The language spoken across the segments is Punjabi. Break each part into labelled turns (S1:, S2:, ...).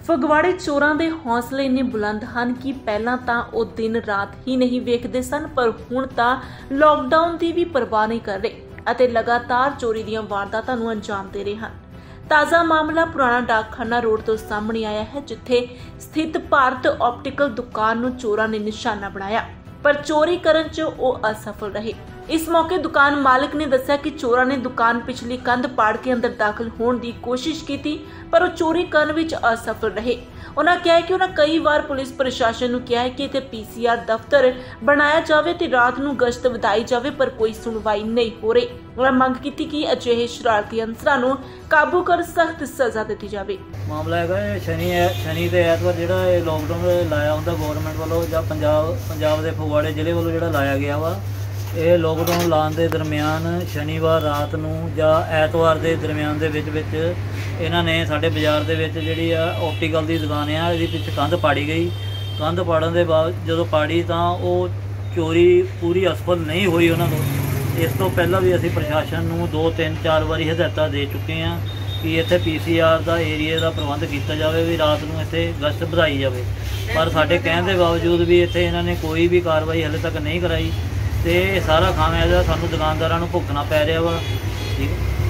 S1: ਫਗਵਾੜੇ ਚੋਰਾਂ ਦੇ ਹੌਸਲੇ ਇੰਨੇ ਬੁਲੰਦ ਹਨ ਕਿ ਪਹਿਲਾਂ ਤਾਂ ਉਹ ਦਿਨ ਰਾਤ ਹੀ ਨਹੀਂ ਵੇਖਦੇ ਸਨ, ਪਰ ਹੁਣ ਤਾਂ ਲਾਕਡਾਊਨ ਦੀ ਵੀ ਪਰਵਾਹ ਨਹੀਂ ਕਰ ਰਹੇ ਅਤੇ ਲਗਾਤਾਰ ਚੋਰੀ ਦੀਆਂ ਵਾਰਦਾਤਾਂ ਨੂੰ ਅੰਜਾਮ ਦੇ ਰਹੇ ਹਨ। ਤਾਜ਼ਾ ਮਾਮਲਾ ਪੁਰਾਣਾ ਡਾਕਖਾਨਾ ਰੋਡ ਤੋਂ ਸਾਹਮਣੇ ਆਇਆ ਹੈ, ਜਿੱਥੇ ਸਥਿਤ ਭਾਰਤ ਆਪਟੀਕਲ ਦੁਕਾਨ ਨੂੰ ਚੋਰਾਂ ਨੇ ਨਿਸ਼ਾਨਾ ਬਣਾਇਆ, ਪਰ ਚੋਰੀ ਕਰਨ 'ਚ ਉਹ ਅਸਫਲ ਰਹੇ। इस मौके दुकान मालिक ने दस्सिया कि चोरां ने दुकान पिछली कंध पाड़ के अंदर दाखिल होने की कोशिश की थी, पर वो चोरी करने विच असफल रहे। उन्होंने कहा कि उन्होंने कई बार पुलिस प्रशासन नूं कहा है कि इत्थे पीसीआर दफ्तर बनाया जाए ते रात नूं गश्त वधाई जाए, पर कोई सुनवाई नहीं हो रही। उन्होंने मंग की कि अजिहे शरारती अंसरां नूं काबू कर सख्त सज़ा दी जाए।
S2: मामला है शनि ते ऐतवार जिहड़ा लॉकडाउन लाया हुंदा गवर्नमेंट वालों जां पंजाब दे फगवाड़े जिले वालों जिहड़ा लाया गया वा। ਇਹ ਲੋਕਡਾਊਨ ਲਾਉਣ ਦੇ ਦਰਮਿਆਨ ਸ਼ਨੀਵਾਰ ਰਾਤ ਨੂੰ ਜਾਂ ਐਤਵਾਰ ਦੇ ਦਰਮਿਆਨ ਦੇ ਵਿੱਚ ਇਹਨਾਂ ਨੇ ਸਾਡੇ ਬਾਜ਼ਾਰ ਦੇ ਵਿੱਚ ਜਿਹੜੀ ਆ ਆਪਟੀਕਲ ਦੀ ਦੁਕਾਨ ਆ, ਇਹਦੇ ਵਿੱਚ ਕੰਧ ਪਾੜੀ ਗਈ। ਕੰਧ ਪਾੜਨ ਦੇ ਬਾਅਦ ਜਦੋਂ ਪਾੜੀ ਤਾਂ ਉਹ ਚੋਰੀ ਪੂਰੀ ਅਸਫਲ ਨਹੀਂ ਹੋਈ ਉਹਨਾਂ ਤੋਂ। ਇਸ ਤੋਂ ਪਹਿਲਾਂ ਵੀ ਅਸੀਂ ਪ੍ਰਸ਼ਾਸਨ ਨੂੰ 2-3-4 ਵਾਰੀ ਹਦਾਇਤਾਂ ਦੇ ਚੁੱਕੇ ਹਾਂ ਕਿ ਇੱਥੇ ਪੀਸੀਆਰ ਦਾ ਏਰੀਆ ਦਾ ਪ੍ਰਬੰਧ ਕੀਤਾ ਜਾਵੇ, ਵੀ ਰਾਤ ਨੂੰ ਇੱਥੇ ਗਸ਼ਤ ਵਧਾਈ ਜਾਵੇ, ਪਰ ਸਾਡੇ ਕਹਿਣ ਦੇ ਬਾਵਜੂਦ ਵੀ ਇੱਥੇ ਇਹਨਾਂ ਨੇ ਕੋਈ ਵੀ ਕਾਰਵਾਈ ਹਾਲੇ ਤੱਕ ਨਹੀਂ ਕਰਾਈ ਤੇ ਸਾਰਾ ਖਾਮਿਆਜ਼ਾ ਸਾਨੂੰ ਦੁਕਾਨਦਾਰਾਂ ਨੂੰ ਭੁਗਤਣਾ ਪੈ ਰਿਹਾ ਵਾ। ਠੀਕ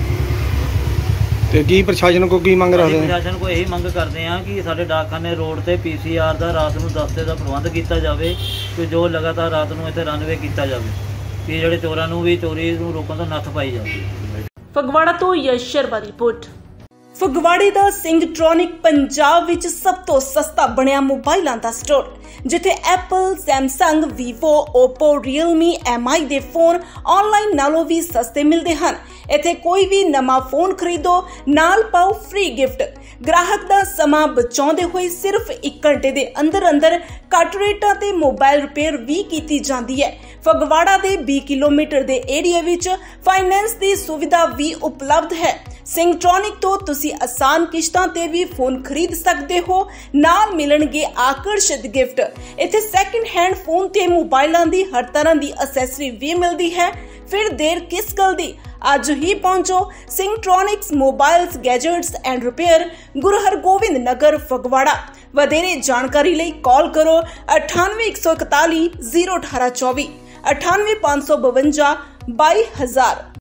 S3: ਤੇ ਕੀ ਪ੍ਰਸ਼ਾਸਨ ਕੋ ਕੀ ਮੰਗ ਰੱਖਦੇ?
S2: ਪ੍ਰਸ਼ਾਸਨ ਕੋ ਇਹੀ ਮੰਗ ਕਰਦੇ ਆ ਕਿ ਸਾਡੇ ਡਾਕਖਾਨੇ ਰੋਡ ਤੇ ਪੀਸੀਆਰ ਦਾ ਰਾਤ ਨੂੰ ਦਸਤੇ ਦਾ ਪ੍ਰਬੰਧ ਕੀਤਾ ਜਾਵੇ, ਕਿ ਜੋ ਲਗਾਤਾਰ ਰਾਤ ਨੂੰ ਇੱਥੇ ਰਨਵੇ ਕੀਤਾ ਜਾਵੇ, ਕਿ ਜਿਹੜੇ ਚੋਰਾਂ ਨੂੰ ਵੀ ਚੋਰੀ ਨੂੰ ਰੋਕਣ ਦਾ ਨੱਥ ਪਾਈ ਜਾਵੇ।
S1: ਫਗਵਾੜਾ ਤੋਂ ਯਸ਼ ਸ਼ਰਮਾ ਦੀ ਰਿਪੋਰਟ।
S4: ਫਗਵਾੜੇ ਦਾ ਸਿੰਗਟ੍ਰੋਨਿਕ ਪੰਜਾਬ ਵਿੱਚ ਸਭ ਤੋਂ ਸਸਤਾ ਬਣਿਆ ਮੋਬਾਈਲਾਂ ਦਾ ਸਟੋਰ, ਜਿੱਥੇ Apple, Samsung, Vivo, Oppo, Realme, MI ਦੇ ਫੋਨ ਆਨਲਾਈਨ ਨਾਲੋਂ ਵੀ ਸਸਤੇ ਮਿਲਦੇ ਹਨ। ਇੱਥੇ ਕੋਈ ਵੀ ਨਵਾਂ ਫੋਨ ਖਰੀਦੋ ਨਾਲ ਪਾਓ ਫ੍ਰੀ ਗਿਫਟ। ਗ੍ਰਾਹਕ ਦਾ ਸਮਾਂ ਬਚਾਉਂਦੇ ਹੋਏ ਸਿਰਫ 1 ਘੰਟੇ ਦੇ ਅੰਦਰ ਘੱਟ ਰੇਟਾਂ ਤੇ ਮੋਬਾਈਲ ਰਿਪੇਅਰ ਵੀ ਕੀਤੀ ਜਾਂਦੀ ਹੈ। ਫਗਵਾੜਾ ਦੇ 20 ਕਿਲੋਮੀਟਰ ਦੇ ਏਰੀਆ ਵਿੱਚ ਫਾਈਨੈਂਸ ਦੀ ਸੁਵਿਧਾ ਵੀ ਉਪਲਬਧ ਹੈ। ਸਿੰਗਟ੍ਰੋਨਿਕ ਤੋਂ ਤੁਸੀਂ ਆਸਾਨ ਕਿਸ਼ਤਾਂ ਤੇ ਵੀ ਫੋਨ ਖਰੀਦ ਸਕਦੇ ਹੋ, ਨਾਲ ਮਿਲਣਗੇ ਆਕਰਸ਼ਿਤ ਗਿਫਟ। ਇੱਥੇ ਸੈਕਿੰਡ ਹੈਂਡ ਫੋਨ ਤੇ ਮੋਬਾਈਲਾਂ ਦੀ ਹਰ ਤਰ੍ਹਾਂ ਦੀ ਅਸੈਸਰੀ ਵੀ ਮਿਲਦੀ ਹੈ। ਫਿਰ ਦੇਰ ਕਿਸ ਗੱਲ ਦੀ, ਅੱਜ ਹੀ ਪਹੁੰਚੋ Singtronics mobiles gadgets and repair, Guru Hargobind Nagar, Phagwara. ਵਧੇਰੇ ਜਾਣਕਾਰੀ ਲਈ ਕਾਲ ਕਰੋ 9814101824 98552 22000।